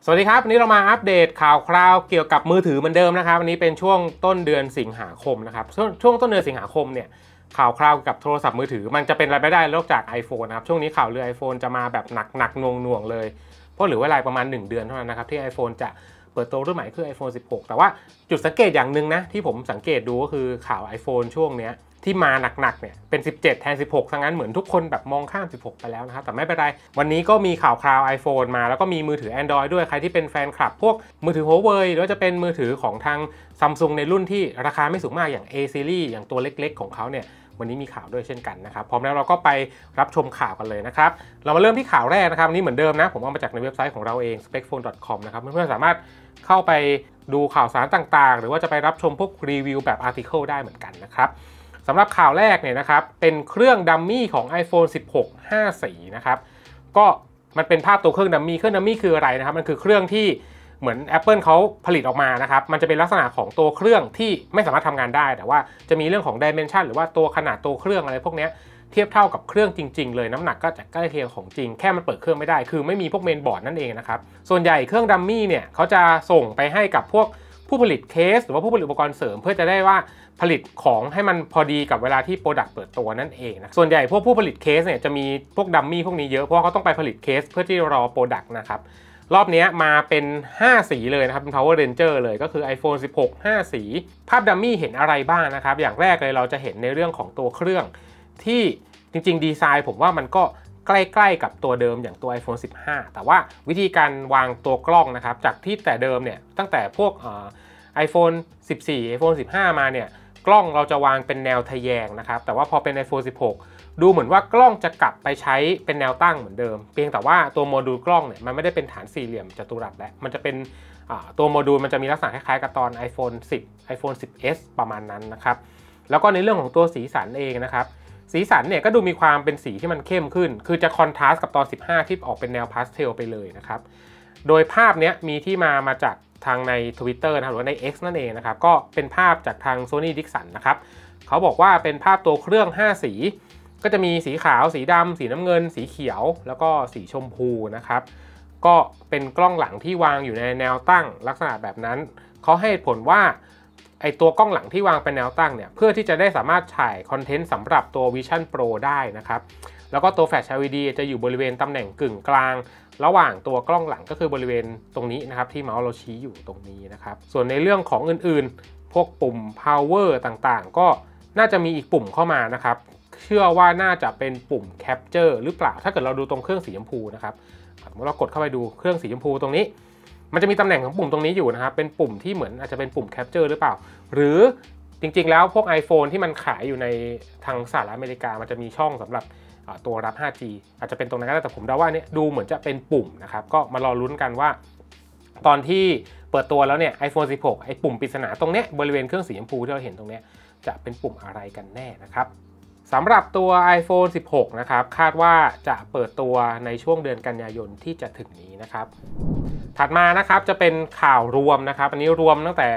สวัสดีครับวันนี้เรามาอัปเดตข่าวคราวเกี่ยวกับมือถือเหมือนเดิมนะครับวันนี้เป็นช่วงต้นเดือนสิงหาคมนะครับช่วงต้นเดือนสิงหาคมเนี่ยข่าวคราวกับโทรศัพท์มือถือมันจะเป็นอะไรไม่ได้นอกจาก iPhone นะครับช่วงนี้ข่าวเรือ iPhone จะมาแบบหนักๆหน่วงๆเลยเพราะเหลือเวลาประมาณ1เดือนเท่านั้นนะครับที่ iPhone จะเปิดตัวรุ่นใหม่คือ iPhone 16 แต่ว่าจุดสังเกตอย่างหนึ่งนะที่ผมสังเกตดูก็คือข่าว iPhone ช่วงเนี้ยที่มาหนักๆเนี่ยเป็น17แทน16ซะงั้นเหมือนทุกคนแบบมองข้าม16ไปแล้วนะครับแต่ไม่เป็นไรวันนี้ก็มีข่าวคราว iPhone มาแล้วก็มีมือถือ Android ด้วยใครที่เป็นแฟนคลับพวกมือถือ Huawei หรือว่าจะเป็นมือถือของทาง Samsung ในรุ่นที่ราคาไม่สูงมากอย่าง A Series อย่างตัวเล็กๆของเขาเนี่ยวันนี้มีข่าวด้วยเช่นกันนะครับพร้อมแล้วเราก็ไปรับชมข่าวกันเลยนะครับเรามาเริ่มที่ข่าวแรกนะครับวันนี้เหมือนเดิมนะผมเอามาจากในเว็บไซต์ของเราเอง specphone.com นะครับเพื่อนๆสามารถเข้าไปดูข่าวสารต่างๆหรือว่าจะไปรับชมพวกรีวิวแบบ article ได้เหมือนกันนะครับสำหรับข่าวแรกเนี่ยนะครับเป็นเครื่องดัมมี่ของ iPhone 16 5 สีนะครับก็มันเป็นภาพตัวเครื่องดัมมี่คืออะไรนะครับมันคือเครื่องที่เหมือน Apple เขาผลิตออกมานะครับมันจะเป็นลักษณะของตัวเครื่องที่ไม่สามารถทำงานได้แต่ว่าจะมีเรื่องของ Dimension หรือว่าตัวขนาดตัวเครื่องอะไรพวกนี้เทียบเท่ากับเครื่องจริงๆเลยน้ำหนักก็จะใกล้เคียงของจริงแค่มันเปิดเครื่องไม่ได้คือไม่มีพวกเมนบอร์ดนั่นเองนะครับส่วนใหญ่เครื่องดัมมี่เนี่ยเขาจะส่งไปให้กับพวกผู้ผลิตเคสหรือว่าผู้ผลิตอุปกรณ์เสริมเพื่อจะได้ว่าผลิตของให้มันพอดีกับเวลาที่โปรดักต์เปิดตัวนั่นเองนะส่วนใหญ่พวกผู้ผลิตเคสเนี่ยจะมีพวกดัมมี่พวกนี้เยอะเพราะเขาต้องไปผลิตเคสเพื่อที่รอโปรดักต์นะครับรอบนี้มาเป็น5สีเลยนะครับเป็น Power Ranger เลยก็คือ iPhone 16 5 สีภาพดัมมี่เห็นอะไรบ้างนะครับอย่างแรกเลยเราจะเห็นในเรื่องของตัวเครื่องที่จริงๆดีไซน์ผมว่ามันก็ใกล้ๆกับตัวเดิมอย่างตัว iPhone 15 แต่ว่าวิธีการวางตัวกล้องนะครับจากที่แต่เดิมเนี่ยตั้งแต่พวกiPhone 14 iPhone 15 มาเนี่ยกล้องเราจะวางเป็นแนวทะแยงนะครับแต่ว่าพอเป็น iPhone 16 ดูเหมือนว่ากล้องจะกลับไปใช้เป็นแนวตั้งเหมือนเดิมเพียงแต่ว่าตัวโมดูลกล้องเนี่ยมันไม่ได้เป็นฐานสี่เหลี่ยมจัตุรัสแล้วมันจะเป็นตัวโมดูลมันจะมีลักษณะคล้ายๆกับตอน iPhone 10 iPhone 10s ประมาณนั้นนะครับแล้วก็ในเรื่องของตัวสีสันเองนะครับสีสันเนี่ยก็ดูมีความเป็นสีที่มันเข้มขึ้นคือจะคอนทราสต์กับตอน15ที่ออกเป็นแนวพาสเทลไปเลยนะครับโดยภาพนี้มีที่มาจากทางใน Twitter นะครับหรือว่าใน X นั่นเองนะครับก็เป็นภาพจากทาง Sony Dixon นะครับเขาบอกว่าเป็นภาพตัวเครื่อง5สีก็จะมีสีขาวสีดำสีน้ำเงินสีเขียวแล้วก็สีชมพูนะครับก็เป็นกล้องหลังที่วางอยู่ในแนวตั้งลักษณะแบบนั้นเขาให้ผลว่าไอตัวกล้องหลังที่วางเป็นแนวตั้งเนี่ยเพื่อที่จะได้สามารถถ่ายคอนเทนต์สำหรับตัว Vision Pro ได้นะครับแล้วก็ตัวแฟลช LED จะอยู่บริเวณตำแหน่งกึ่งกลางระหว่างตัวกล้องหลังก็คือบริเวณตรงนี้นะครับที่เมาส์เราชี้อยู่ตรงนี้นะครับส่วนในเรื่องของอื่นๆพวกปุ่ม power ต่างๆก็น่าจะมีอีกปุ่มเข้ามานะครับเชื่อว่าน่าจะเป็นปุ่ม capture หรือเปล่าถ้าเกิดเราดูตรงเครื่องสีชมพูนะครับสมมติเรากดเข้าไปดูเครื่องสีชมพูตรงนี้มันจะมีตำแหน่งของปุ่มตรงนี้อยู่นะครับเป็นปุ่มที่เหมือนอาจจะเป็นปุ่ม capture หรือเปล่าหรือจริงๆแล้วพวก iPhone ที่มันขายอยู่ในทางสหรัฐอเมริกามันจะมีช่องสำหรับตัวรับ 5G อาจจะเป็นตรงนั้นก็ได้แต่ผมเดาว่าเนี่ยดูเหมือนจะเป็นปุ่มนะครับก็มารอลุ้นกันว่าตอนที่เปิดตัวแล้วเนี่ย iPhone 16 ไอ้ปุ่มปริศนาตรงเนี้ยบริเวณเครื่องสีชมพูที่เราเห็นตรงเนี้ยจะเป็นปุ่มอะไรกันแน่นะครับสำหรับตัว iPhone 16 นะครับคาดว่าจะเปิดตัวในช่วงเดือนกันยายนที่จะถึงนี้นะครับถัดมานะครับจะเป็นข่าวรวมนะครับอันนี้รวมตั้งแต่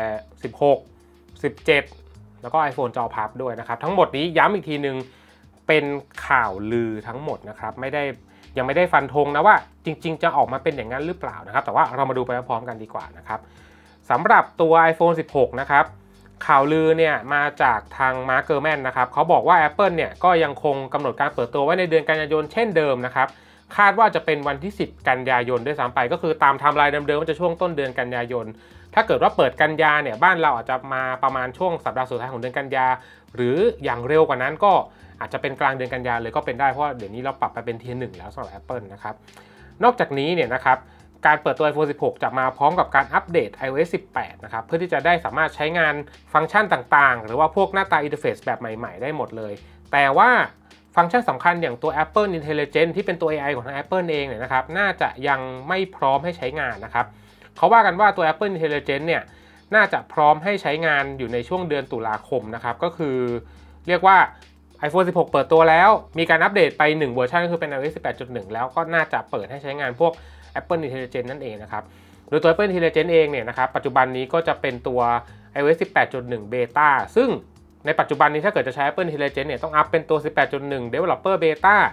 16 17แล้วก็ iPhone จอพับด้วยนะครับทั้งหมดนี้ย้ำอีกทีนึงเป็นข่าวลือทั้งหมดนะครับยังไม่ได้ฟันธงนะว่าจริงๆจะออกมาเป็นอย่างนั้นหรือเปล่านะครับแต่ว่าเรามาดูไปพร้อมกันดีกว่านะครับสำหรับตัว iPhone 16 นะครับข่าวลือเนี่ยมาจากทางมาร์ค เกอร์แมนนะครับเขาบอกว่า Apple เนี่ยก็ยังคงกำหนดการเปิดตัวไว้ในเดือนกันยายนเช่นเดิมนะครับคาดว่าจะเป็นวันที่10กันยายนด้วยซ้ำไปก็คือตามไทม์ไลน์เดิมๆว่าจะช่วงต้นเดือนกันยายนถ้าเกิดว่าเปิดกันยาเนี่ยบ้านเราอาจจะมาประมาณช่วงสัปดาห์สุดท้ายของเดือนกันยาหรืออย่างเร็วกว่านั้นก็อาจจะเป็นกลางเดือนกันยาเลยก็เป็นได้เพราะเดี๋ยวนี้เราปรับไปเป็นTier 1แล้วสำหรับ Apple นะครับนอกจากนี้เนี่ยนะครับการเปิดตัว iPhone 16 จะมาพร้อมกับการอัปเดต iOS 18 นะครับเพื่อที่จะได้สามารถใช้งานฟังก์ชันต่างๆหรือว่าพวกหน้าตาอินเทอร์เฟซแบบใหม่ๆได้หมดเลยแต่ว่าฟังก์ชันสำคัญอย่างตัว Apple Intelligence ที่เป็นตัว AI ของทาง Apple เองเนี่ยนะครับน่าจะยังไม่พร้อมให้ใช้งานนะครับเขาว่ากันว่าตัว Apple Intelligence เนี่ยน่าจะพร้อมให้ใช้งานอยู่ในช่วงเดือนตุลาคมนะครับก็คือเรียกว่า iPhone 16 เปิดตัวแล้วมีการอัปเดตไป1เวอร์ชันก็คือเป็น iOS 18.1 แล้วก็น่าจะเปิดให้ใช้งานพวก Apple Intelligence นั่นเองนะครับโดยตัว Apple Intelligence เองเนี่ยนะครับปัจจุบันนี้ก็จะเป็นตัว iOS 18.1 Beta ซึ่งในปัจจุบันนี้ถ้าเกิดจะใช้ Apple Intelligence เนี่ยต้องอัพเป็นตัว 18.1 Developer Beta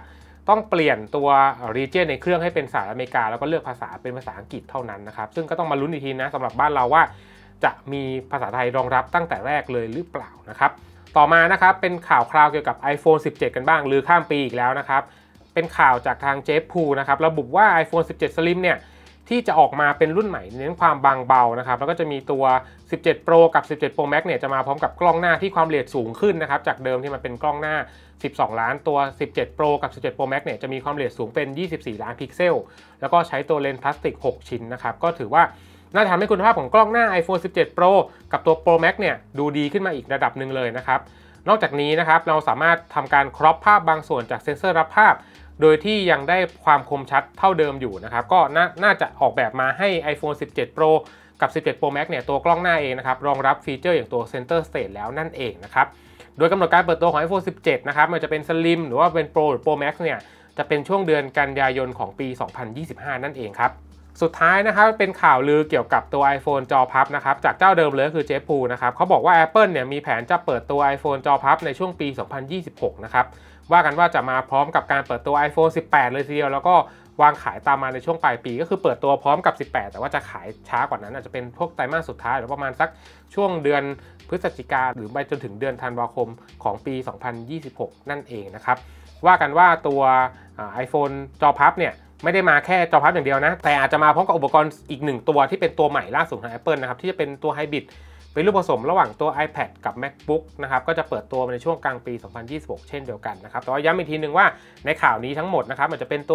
ต้องเปลี่ยนตัว region ในเครื่องให้เป็นสหรัฐอเมริกาแล้วก็เลือกภาษาเป็นภาษาอังกฤษเท่านั้นนะครับซึ่งก็ต้องมาลุ้นอีกทีนะสำหรับบ้านเราว่าจะมีภาษาไทยรองรับตั้งแต่แรกเลยหรือเปล่านะครับต่อมานะครับเป็นข่าวคราวเกี่ยวกับ iPhone 17 กันบ้างหรือข้ามปีอีกแล้วนะครับเป็นข่าวจากทางเจฟพูนะครับระบุว่า iPhone 17 Slim เนี่ยที่จะออกมาเป็นรุ่นใหม่เน้นความบางเบานะครับแล้วก็จะมีตัว17 Pro กับ17 Pro Max เนี่ยจะมาพร้อมกับกล้องหน้าที่ความละเอียดสูงขึ้นนะครับจากเดิมที่มันเป็นกล้องหน้า12 ล้านตัว17 Pro กับ17 Pro Max เนี่ยจะมีความละเอียดสูงเป็น24 ล้านพิกเซลแล้วก็ใช้ตัวเลนส์พลาสติก6ชิ้นนะครับก็ถือว่าน่าจะทำให้คุณภาพของกล้องหน้า iPhone 17 Pro กับตัว Pro Max เนี่ยดูดีขึ้นมาอีกระดับหนึ่งเลยนะครับนอกจากนี้นะครับเราสามารถทำการครอปภาพบางส่วนจากเซ็นเซอร์รับภาพโดยที่ยังได้ความคมชัดเท่าเดิมอยู่นะครับก็น่าจะออกแบบมาให้ iPhone 17 Pro กับ17 Pro Max เนี่ยตัวกล้องหน้าเองนะครับรองรับฟีเจอร์อย่างตัว Center Stage แล้วนั่นเองนะครับโดยกำหนดการเปิดตัวของ iPhone 17 นะครับมันจะเป็น Slim หรือว่าเป็น Pro หรือ Pro Max เนี่ยจะเป็นช่วงเดือนกันยายนของปี 2025 นั่นเองครับสุดท้ายนะครับเป็นข่าวลือเกี่ยวกับตัว iPhone จอพับนะครับจากเจ้าเดิมเลยคือเจฟพูนะครับเขาบอกว่า Apple เนี่ยมีแผนจะเปิดตัว iPhone จอพับในช่วงปี 2026 นะครับว่ากันว่าจะมาพร้อมกับการเปิดตัว iPhone 18 เลยทีเดียวแล้วก็วางขายตามมาในช่วงปลายปีก็คือเปิดตัวพร้อมกับ18แต่ว่าจะขายช้ากว่านั้นอาจจะเป็นพวกไตรมาสสุดท้ายหรือประมาณสักช่วงเดือนพฤศจิกาหรือไปจนถึงเดือนธันวาคมของปี 2026 นั่นเองนะครับว่ากันว่าตัว iPhone จอพับเนี่ยไม่ได้มาแค่จอพับอย่างเดียวนะแต่อาจจะมาพร้อมกับอุปกรณ์อีก1ตัวที่เป็นตัวใหม่ล่าสุดของ Apple นะครับที่จะเป็นตัวไฮบริดเป็นรูปผสมระหว่างตัว iPad กับ MacBook นะครับก็จะเปิดตัวในช่วงกลางปี 2026 เช่นเดียวกันนะครับแต่ว่าย้ำอีกทีนึงว่าในข่าวนี้ทั้งหมดนะครับมันจะเป็นตัว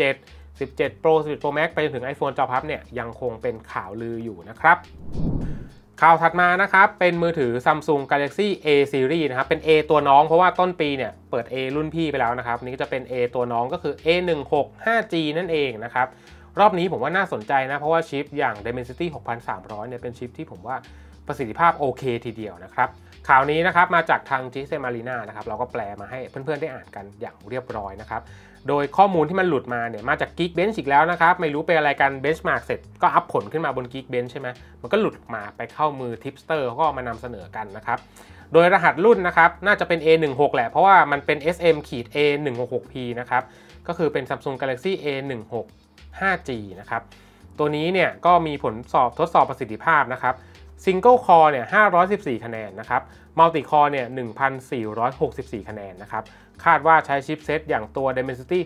17 Pro 11 Pro Max ไปจนถึง iPhone จอพับเนี่ยยังคงเป็นข่าวลืออยู่นะครับข่าวถัดมานะครับเป็นมือถือ Samsung Galaxy A Series นะครับเป็น A ตัวน้องเพราะว่าต้นปีเนี่ยเปิด A รุ่นพี่ไปแล้วนะครับนี่ก็จะเป็น A ตัวน้องก็คือ A16 5G นั่นเองนะครับรอบนี้ผมว่าน่าสนใจนะเพราะว่าชิปอย่าง Dimensity 6300เนี่ยเป็นชิปที่ผมว่าประสิทธิภาพโอเคทีเดียวนะครับข่าวนี้นะครับมาจากทาง GSM Arena นะครับเราก็แปลมาให้เพื่อนๆได้อ่านกันอย่างเรียบร้อยนะครับโดยข้อมูลที่มันหลุดมาเนี่ยมาจาก Geekbench อีกแล้วนะครับไม่รู้เป็นอะไรกัน Benchmark เสร็จก็อัพผลขึ้นมาบน Geekbench ใช่ไหมมันก็หลุดมาไปเข้ามือ Tipster ก็มานำเสนอกันนะครับโดยรหัสรุ่นนะครับน่าจะเป็น A16 แหละเพราะว่ามันเป็น SM-A166P นะครับก็คือเป็น Samsung Galaxy A16 5G นะครับตัวนี้เนี่ยก็มีผลทดสอบประสิทธิภาพนะครับSingle Core เนี่ย514คะแนนนะครับ Multi Core เนี่ย1,464คะแนนนะครับคาดว่าใช้ชิปเซตอย่างตัว Dimensity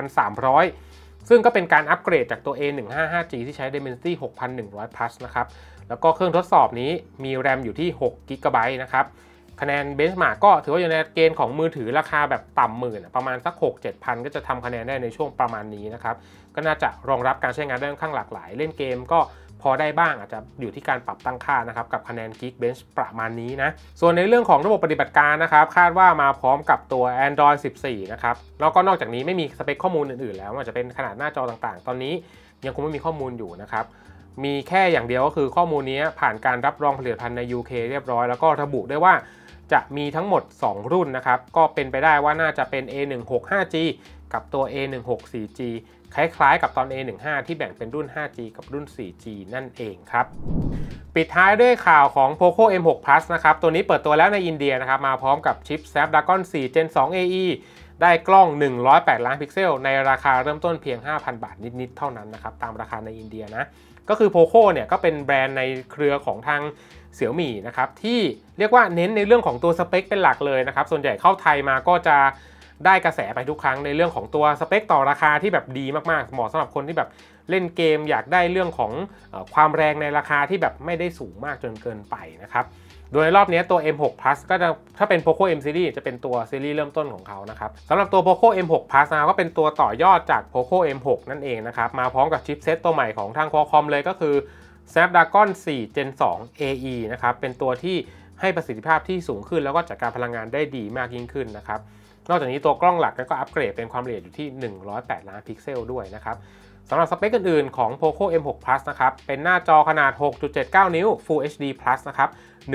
6300ซึ่งก็เป็นการอัปเกรดจากตัว A155G ที่ใช้ Dimensity 6100 Plus นะครับแล้วก็เครื่องทดสอบนี้มี RAM อยู่ที่6 GB นะครับคะแนน Benchmark ก็ถือว่าอยู่ในเกณฑ์ของมือถือราคาแบบต่ำหมื่นประมาณสัก 6-7 พันก็จะทำคะแนนได้ในช่วงประมาณนี้นะครับก็น่าจะรองรับการใช้งานได้ค่อนข้างหลากหลายเล่นเกมก็พอได้บ้างอาจจะอยู่ที่การปรับตั้งค่านะครับกับคะแนน Geekbench ประมาณนี้นะส่วนในเรื่องของระบบปฏิบัติการนะครับคาดว่ามาพร้อมกับตัว Android 14 นะครับแล้วก็นอกจากนี้ไม่มีสเปคข้อมูลอื่นๆแล้วอาจจะเป็นขนาดหน้าจอต่างๆตอนนี้ยังคงไม่มีข้อมูลอยู่นะครับมีแค่อย่างเดียวก็คือข้อมูลนี้ผ่านการรับรองผลิตภัณฑ์ใน UK เรียบร้อยแล้วก็ระบุได้ว่าจะมีทั้งหมด2รุ่นนะครับก็เป็นไปได้ว่าน่าจะเป็น A16 5G กับตัว A16 4G คล้ายๆกับตอน A15 ที่แบ่งเป็นรุ่น 5G กับรุ่น 4G นั่นเองครับปิดท้ายด้วยข่าวของ Poco M6 Plus นะครับตัวนี้เปิดตัวแล้วในอินเดียนะครับมาพร้อมกับชิป Snapdragon 4 Gen 2 AE ได้กล้อง108ล้านพิกเซลในราคาเริ่มต้นเพียง 5,000 บาทนิดๆเท่านั้นนะครับตามราคาในอินเดียนะก็คือ Poco เนี่ยก็เป็นแบรนด์ในเครือของทางXiaomi นะครับที่เรียกว่าเน้นในเรื่องของตัวสเปคเป็นหลักเลยนะครับส่วนใหญ่เข้าไทยมาก็จะได้กระแสไปทุกครั้งในเรื่องของตัวสเปคต่อราคาที่แบบดีมากๆเหมาะสำหรับคนที่แบบเล่นเกมอยากได้เรื่องของความแรงในราคาที่แบบไม่ได้สูงมากจนเกินไปนะครับโดยรอบนี้ตัว M6 Plus ก็จะถ้าเป็น Poco M Series จะเป็นตัวซีรีส์เริ่มต้นของเขานะครับสำหรับตัว Poco M6 Plus นะก็เป็นตัวต่อยอดจาก Poco M6 นั่นเองนะครับมาพร้อมกับชิปเซตตัวใหม่ของทาง Qualcomm เลยก็คือ Snapdragon 4 Gen 2 AE นะครับเป็นตัวที่ให้ประสิทธิภาพที่สูงขึ้นแล้วก็จัดการพลังงานได้ดีมากยิ่งขึ้นนะครับนอกจากนี้ตัวกล้องหลักก็อัปเกรดเป็นความละเอียดอยู่ที่108ล้านพิกเซลด้วยนะครับสำหรับสเปคอื่นๆของ Poco M6 Plus นะครับเป็นหน้าจอขนาด 6.79 นิ้ว Full HD Plus นะครับ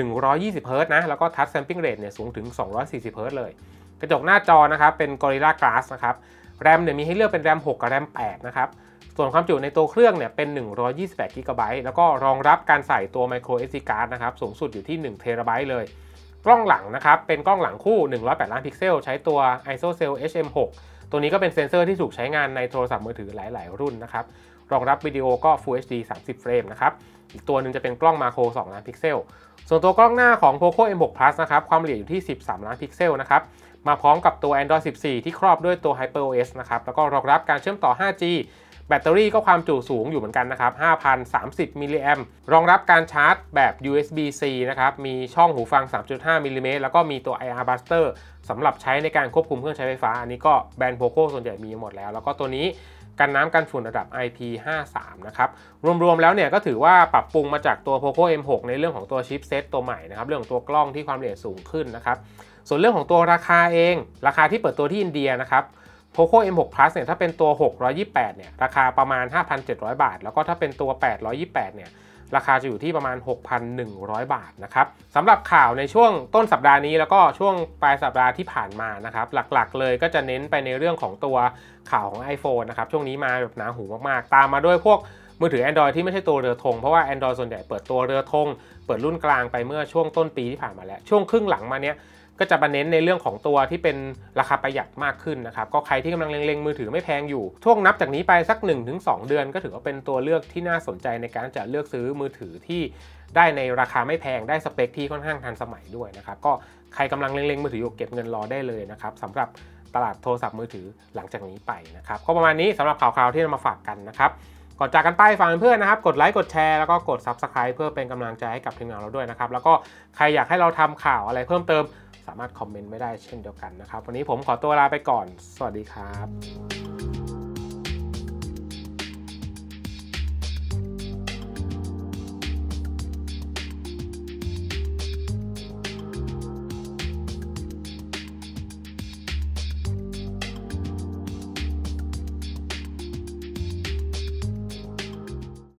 120 Hz นะแล้วก็ Touch Sampling Rate เนี่ยสูงถึง240 Hz เลยกระจกหน้าจอนะครับเป็น Gorilla Glass นะครับ RAM เนี่ยมีให้เลือกเป็น RAM 6 กับ RAM 8 นะครับส่วนความจุในตัวเครื่องเนี่ยเป็น128 GB แล้วก็รองรับการใส่ตัว Micro SD Card นะครับสูงสุดอยู่ที่1 TB เลยกล้องหลังนะครับเป็นกล้องหลังคู่108ล้านพิกเซลใช้ตัว ISOCELL HM6 ตัวนี้ก็เป็นเซ็นเซอร์ที่ถูกใช้งานในโทรศัพท์มือถือหลายๆรุ่นนะครับรองรับวิดีโอก็ Full HD 30 เฟรมนะครับอีกตัวหนึ่งจะเป็นกล้องมาโคร2 ล้านพิกเซลส่วนตัวกล้องหน้าของ Poco M6 Plus นะครับความละเอียดอยู่ที่13 ล้านพิกเซลนะครับมาพร้อมกับตัว Android 14 ที่ครอบด้วยตัว HyperOS นะครับแล้วก็รองรับการเชื่อมต่อ 5G แบตเตอรี่ก็ความจุสูงอยู่เหมือนกันนะครับ 5,030 มิลลิแอมป์รองรับการชาร์จแบบ USB-C นะครับมีช่องหูฟัง 3.5 มิลลิเมตรแล้วก็มีตัว IR Buster สำหรับใช้ในการควบคุมเครื่องใช้ไฟฟ้าอันนี้ก็แบรนด์ Poco ส่วนใหญ่มีหมดแล้วก็ตัวนี้กันน้ำกันฝุ่นระดับ IP53 นะครับรวมๆแล้วเนี่ยก็ถือว่าปรับปรุงมาจากตัว Poco M6 ในเรื่องของตัวชิปเซตตัวใหม่นะครับเรื่องของตัวกล้องที่ความละเอียดสูงขึ้นนะครับส่วนเรื่องของตัวราคาเองราคาที่เปิดตัวที่อินเดียนะครับ Poco M6 Plus เนี่ยถ้าเป็นตัว628เนี่ยราคาประมาณ 5,700 บาทแล้วก็ถ้าเป็นตัว828เนี่ยราคาจะอยู่ที่ประมาณ 6,100 บาทนะครับสำหรับข่าวในช่วงต้นสัปดาห์นี้แล้วก็ช่วงปลายสัปดาห์ที่ผ่านมานะครับหลักๆเลยก็จะเน้นไปในเรื่องของตัวข่าวของ iPhone นะครับช่วงนี้มาแบบหนาหูมากๆตามมาด้วยพวกมือถือ Android ที่ไม่ใช่ตัวเรือธงเพราะว่า Android ส่วนใหญ่เปิดตัวเรือธงเปิดรุ่นกลางไปเมื่อช่วงต้นปีที่ผ่านมาแล้วช่วงครึ่งหลังมาเนี้ยก็จะมาเน้นในเรื่องของตัวที่เป็นราคาประหยัดมากขึ้นนะครับก็ใครที่กำลังเล็งๆมือถือไม่แพงอยู่ช่วงนับจากนี้ไปสัก 1-2 เดือนก็ถือว่าเป็นตัวเลือกที่น่าสนใจในการจะเลือกซื้อมือถือที่ได้ในราคาไม่แพงได้สเปคที่ค่อนข้างทันสมัยด้วยนะครับก็ใครกำลังเล็งๆมือถืออยู่เก็บเงินรอได้เลยนะครับสำหรับตลาดโทรศัพท์มือถือหลังจากนี้ไปนะครับก็ประมาณนี้สำหรับข่าวๆที่นำมาฝากกันนะครับก่อนจากกันไปฝากเพื่อนๆนะครับกดไลค์กดแชร์แล้วก็กด Subscribe เพื่อเป็นกำลังใจให้กับทีมงานเราด้วยนะครับแล้วก็ใครอยากให้เราทำข่าวอะไรเพิ่มเติมสามารถคอมเมนต์ไม่ได้เช่นเดียวกันนะครับวันนี้ผมขอตัวลาไปก่อนสวัสดีครับ